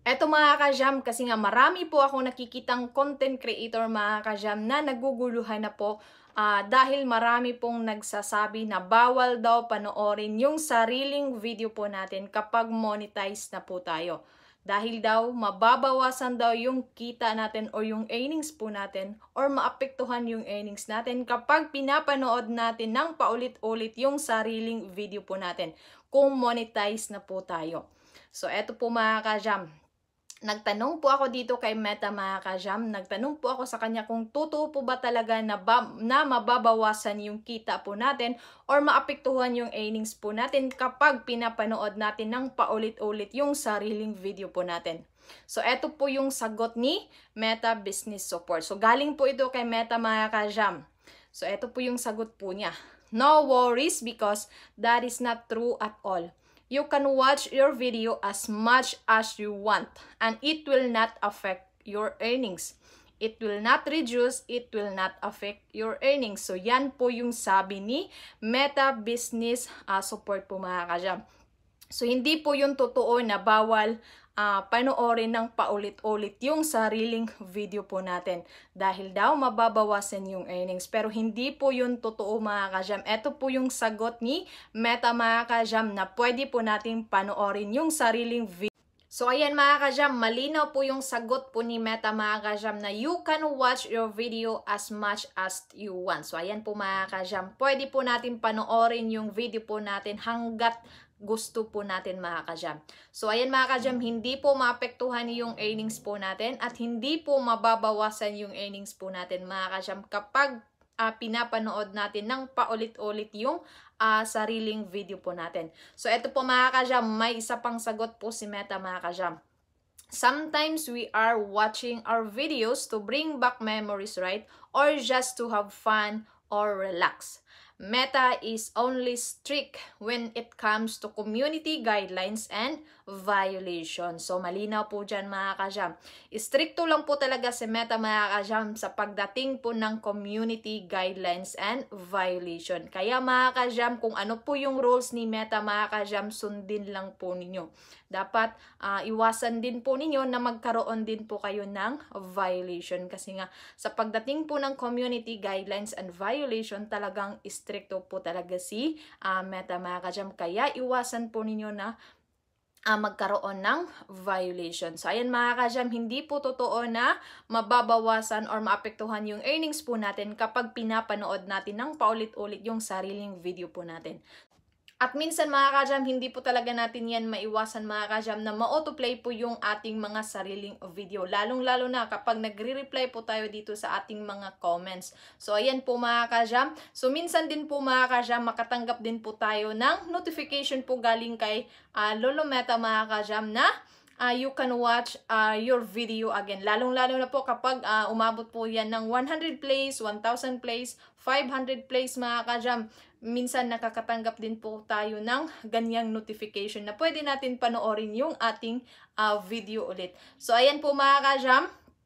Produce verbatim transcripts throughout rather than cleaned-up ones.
Eto mga ka-jam, kasi nga marami po ako nakikitang content creator mga ka-jam na naguguluhan na po uh, dahil marami pong nagsasabi na bawal daw panoorin yung sariling video po natin kapag monetize na po tayo. Dahil daw mababawasan daw yung kita natin o yung earnings po natin or maapektuhan yung earnings natin kapag pinapanood natin ng paulit-ulit yung sariling video po natin kung monetize na po tayo. So eto po mga ka-jam. Nagtanong po ako dito kay Meta mga ka-jam, nagtanong po ako sa kanya kung totoo po ba talaga na, ba, na mababawasan yung kita po natin or maapektuhan yung earnings po natin kapag pinapanood natin ng paulit-ulit yung sariling video po natin. So, eto po yung sagot ni Meta Business Support. So, galing po ito kay Meta mga ka-jam. So, eto po yung sagot po niya. No worries because that is not true at all. You can watch your video as much as you want and it will not affect your earnings. It will not reduce, it will not affect your earnings. So yan po yung sabi ni Meta Business uh, Support po mga ka-jam. So hindi po yung totoo na bawal uh, panoorin ng paulit-ulit yung sariling video po natin. Dahil daw mababawasan yung earnings. Pero hindi po yung totoo mga ka-jam. Ito po yung sagot ni Meta mga ka-jam na pwede po natin panoorin yung sariling video. So ayan mga ka-jam, malinaw po yung sagot po ni Meta mga ka-jam na you can watch your video as much as you want. So ayan po mga ka-jam, pwede po natin panoorin yung video po natin hanggat gusto po natin mga ka-jam. So ayan mga ka-jam, hindi po maapektuhan yung earnings po natin at hindi po mababawasan yung earnings po natin mga ka-jam kapag uh, pinapanood natin ng paulit-ulit yung uh, sariling video po natin. So ito po mga ka-jam, may isa pang sagot po si Meta mga ka-jam. Sometimes we are watching our videos to bring back memories, right? Or just to have fun or relax. Meta is only strict when it comes to community guidelines and violation. So, malinaw po dyan mga ka-jam. Stricto lang po talaga si Meta mga ka-jam sa pagdating po ng community guidelines and violation. Kaya mga ka-jam, kung ano po yung rules ni Meta mga ka-jam, sundin lang po ninyo. Dapat uh, iwasan din po ninyo na magkaroon din po kayo ng violation. Kasi nga, sa pagdating po ng community guidelines and violation, talagang stricto po talaga si uh, Meta mga ka-jam. Kaya iwasan po ninyo na Uh, magkaroon ng violation. So, ayan mga ka-jam, hindi po totoo na mababawasan or maapektuhan yung earnings po natin kapag pinapanood natin ng paulit-ulit yung sariling video po natin. At minsan mga ka-jam, hindi po talaga natin yan maiwasan mga ka-jam na ma-autoplay po yung ating mga sariling video. Lalong-lalo na kapag nagre-reply po tayo dito sa ating mga comments. So ayan po mga ka-jam. So minsan din po mga ka-jam, makatanggap din po tayo ng notification po galing kay uh, Lolo Meta mga ka-jam na Uh, you can watch uh, your video again. Lalong-lalo na po kapag uh, umabot po yan ng one hundred plays, one thousand plays, five hundred plays mga ka-jam. Minsan nakakatanggap din po tayo ng ganyang notification na pwede natin panoorin yung ating uh, video ulit. So ayan po mga ka-jam.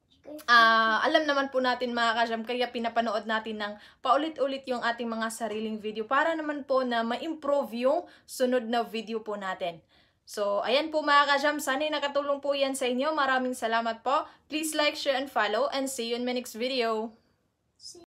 Uh, alam naman po natin mga ka-jam, kaya pinapanood natin ng paulit-ulit yung ating mga sariling video para naman po na ma-improve yung sunod na video po natin. So, ayan po mga ka-jam, sana'y nakatulong po yan sa inyo. Maraming salamat po. Please like, share, and follow, and see you in my next video.